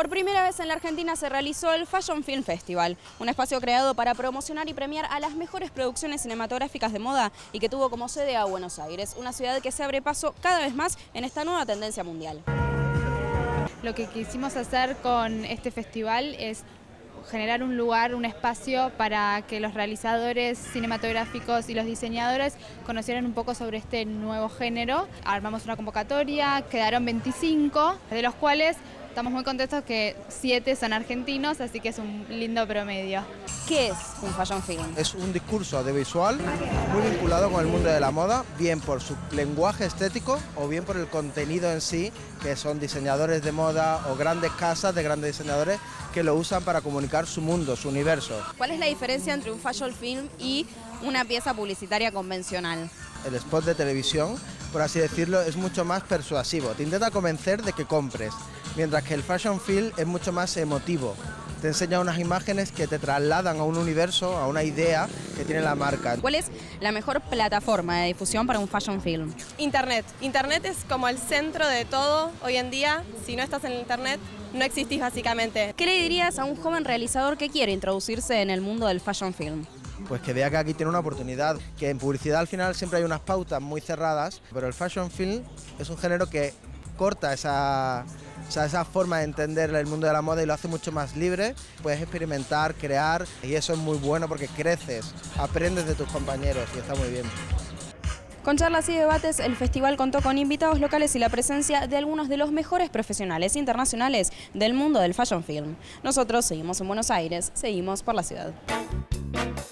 Por primera vez en la Argentina se realizó el Fashion Film Festival, un espacio creado para promocionar y premiar a las mejores producciones cinematográficas de moda y que tuvo como sede a Buenos Aires, una ciudad que se abre paso cada vez más en esta nueva tendencia mundial. Lo que quisimos hacer con este festival es generar un lugar, un espacio para que los realizadores cinematográficos y los diseñadores conocieran un poco sobre este nuevo género. Armamos una convocatoria, quedaron 25, de los cuales estamos muy contentos que 7 son argentinos, así que es un lindo promedio. ¿Qué es un Fashion Film? Es un discurso audiovisual muy vinculado con el mundo de la moda, bien por su lenguaje estético o bien por el contenido en sí, que son diseñadores de moda o grandes casas de grandes diseñadores que lo usan para comunicar su mundo, su universo. ¿Cuál es la diferencia entre un Fashion Film y una pieza publicitaria convencional? El spot de televisión, por así decirlo, es mucho más persuasivo, te intenta convencer de que compres, mientras que el Fashion Film es mucho más emotivo. Te enseña unas imágenes que te trasladan a un universo, a una idea que tiene la marca. ¿Cuál es la mejor plataforma de difusión para un Fashion Film? Internet. Internet es como el centro de todo hoy en día. Si no estás en Internet, no existís básicamente. ¿Qué le dirías a un joven realizador que quiere introducirse en el mundo del Fashion Film? Pues que vea que aquí tiene una oportunidad, que en publicidad al final siempre hay unas pautas muy cerradas, pero el Fashion Film es un género que corta esa forma de entender el mundo de la moda y lo hace mucho más libre. Puedes experimentar, crear y eso es muy bueno porque creces, aprendes de tus compañeros y está muy bien. Con charlas y debates, el festival contó con invitados locales y la presencia de algunos de los mejores profesionales internacionales del mundo del Fashion Film. Nosotros seguimos en Buenos Aires, seguimos por la ciudad.